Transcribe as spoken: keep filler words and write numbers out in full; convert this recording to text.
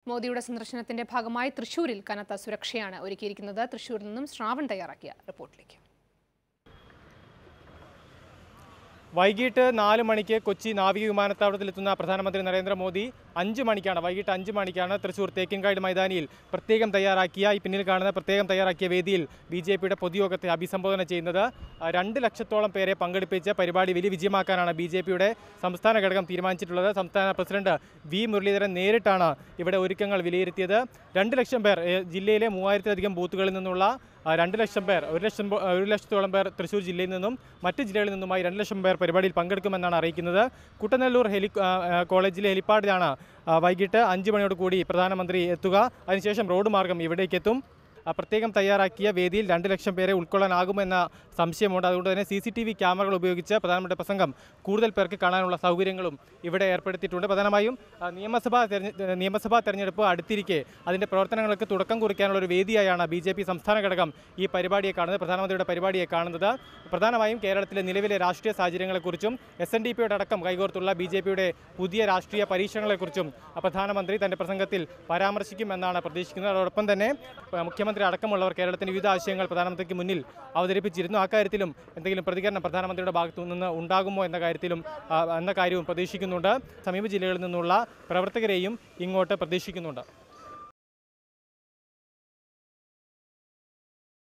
മോദിയുടെ സന്ദർശനത്തിന്റെ ഭാഗമായി തൃശൂരിൽ കനത്ത സുരക്ഷയാണ് ഒരുക്കിയിരിക്കുന്നത്. തൃശൂരിൽ നിന്നും ശ്രാവൺ തയ്യാറാക്കിയ റിപ്പോർട്ടിലേക്ക്. വൈകിട്ട് നാല് മണിക്ക് കൊച്ചി നാവിക വിമാനത്താവളത്തിലെത്തുന്ന പ്രധാനമന്ത്രി നരേന്ദ്രമോദി അഞ്ച് മണിക്കാണ് വൈകിട്ട് അഞ്ച് മണിക്കാണ് തൃശൂർ തേക്കിൻകാട് മൈതാനിയിൽ പ്രത്യേകം തയ്യാറാക്കിയ ഈ പിന്നിൽ കാണുന്ന പ്രത്യേകം തയ്യാറാക്കിയ വേദിയിൽ ബി ജെ പിയുടെ പൊതുയോഗത്തെ അഭിസംബോധന ചെയ്യുന്നത്. രണ്ട് ലക്ഷത്തോളം പേരെ പങ്കെടുപ്പിച്ച പരിപാടി വലിയ വിജയമാക്കാനാണ് ബി ജെ പിയുടെ സംസ്ഥാന ഘടകം തീരുമാനിച്ചിട്ടുള്ളത്. സംസ്ഥാന പ്രസിഡന്റ് വി മുരളീധരൻ നേരിട്ടാണ് ഇവിടെ ഒരുക്കങ്ങൾ വിലയിരുത്തിയത്. രണ്ട് ലക്ഷം പേർ ജില്ലയിലെ മൂവായിരത്തിലധികം ബൂത്തുകളിൽ നിന്നുള്ള രണ്ട് ലക്ഷം പേർ ഒരു ലക്ഷം ഒരു ലക്ഷത്തോളം പേർ തൃശ്ശൂർ ജില്ലയിൽ നിന്നും മറ്റ് ജില്ലകളിൽ നിന്നുമായി രണ്ട് ലക്ഷം പേർ പരിപാടിയിൽ പങ്കെടുക്കുമെന്നാണ് അറിയിക്കുന്നത്. കുട്ടനെല്ലൂർ ഹെലി കോളേജിലെ ഹെലിപ്പാഡിലാണ് വൈകിട്ട് അഞ്ച് മണിയോട് കൂടി പ്രധാനമന്ത്രി എത്തുക. അതിനുശേഷം റോഡ് മാർഗം ഇവിടേക്കെത്തും. പ്രത്യേകം തയ്യാറാക്കിയ വേദിയിൽ രണ്ട് ലക്ഷം പേരെ ഉൾക്കൊള്ളാനാകുമെന്ന സംശയമുണ്ട്. അതുകൊണ്ട് തന്നെ സി സി ടി വി ക്യാമറകൾ ഉപയോഗിച്ച് പ്രധാനമന്ത്രി പ്രസംഗം കൂടുതൽ പേർക്ക് കാണാനുള്ള സൗകര്യങ്ങളും ഇവിടെ ഏർപ്പെടുത്തിയിട്ടുണ്ട്. പ്രധാനമായും നിയമസഭാ നിയമസഭാ തെരഞ്ഞെടുപ്പ് അടുത്തിരിക്കെ അതിൻ്റെ പ്രവർത്തനങ്ങൾക്ക് തുടക്കം കുറിക്കാനുള്ള ഒരു വേദിയായാണ് ബി ജെ പി സംസ്ഥാന ഘടകം ഈ പരിപാടിയെ കാണുന്നത്, പ്രധാനമന്ത്രിയുടെ പരിപാടിയെ കാണുന്നത്. പ്രധാനമായും കേരളത്തിലെ നിലവിലെ രാഷ്ട്രീയ സാഹചര്യങ്ങളെക്കുറിച്ചും എസ് എൻ ഡി പിയുടെ അടക്കം കൈകോർത്തുള്ള ബി ജെ പിയുടെ പുതിയ രാഷ്ട്രീയ പരീക്ഷണങ്ങളെക്കുറിച്ചും പ്രധാനമന്ത്രി തൻ്റെ പ്രസംഗത്തിൽ പരാമർശിക്കുമെന്നാണ് പ്രതീക്ഷിക്കുന്നത്. അതോടൊപ്പം തന്നെ മുഖ്യമന്ത്രി അടക്കമുള്ളവർ കേരളത്തിന്റെ വിവിധ ആശയങ്ങൾ പ്രധാനമന്ത്രിക്ക് മുന്നിൽ അവതരിപ്പിച്ചിരുന്നു. അക്കാര്യത്തിലും എന്തെങ്കിലും പ്രതികരണം പ്രധാനമന്ത്രിയുടെ ഭാഗത്തു നിന്ന് ഉണ്ടാകുമോ എന്ന കാര്യത്തിലും എന്ന കാര്യവും പ്രതീക്ഷിക്കുന്നുണ്ട്. സമീപ ജില്ലകളിൽ നിന്നുള്ള പ്രവർത്തകരെയും ഇങ്ങോട്ട് പ്രതീക്ഷിക്കുന്നുണ്ട്.